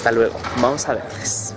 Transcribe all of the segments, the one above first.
Hasta luego, vamos a verles.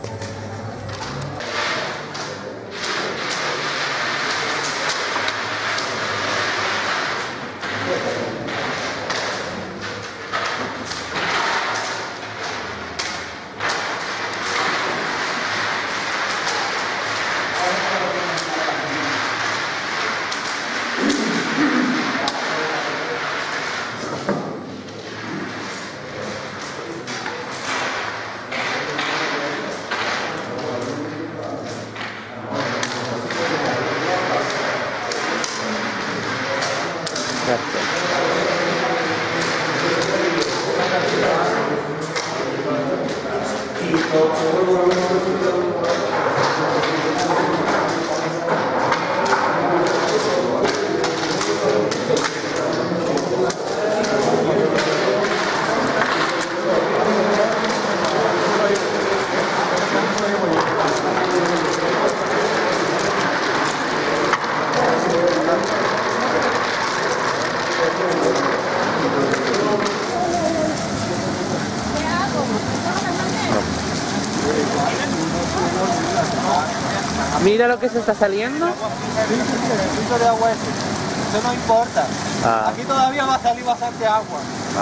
Mira lo que se está saliendo. Sí, el filtro de agua ese. Eso no importa. Aquí todavía va a salir bastante agua.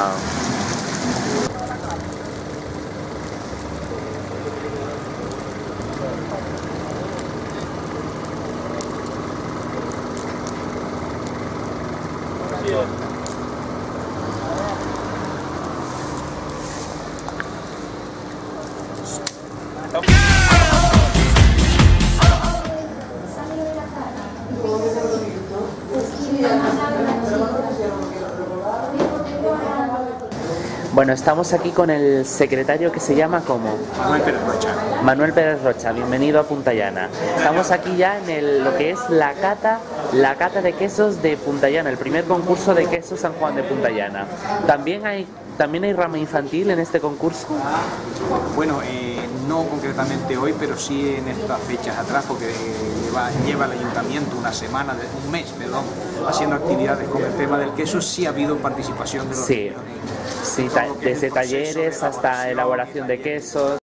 Bueno, estamos aquí con el secretario que se llama ¿cómo? Manuel Pérez Rocha. Manuel Pérez Rocha, bienvenido a Punta Llana. Estamos aquí ya en lo que es la cata de quesos de Punta Llana, el primer concurso de quesos San Juan de Punta Llana. También hay rama infantil en este concurso. Bueno, no concretamente hoy, pero sí en estas fechas atrás, porque lleva el ayuntamiento un mes, haciendo actividades con el tema del queso. Sí ha habido participación de los niños. Sí, desde talleres hasta elaboración de quesos.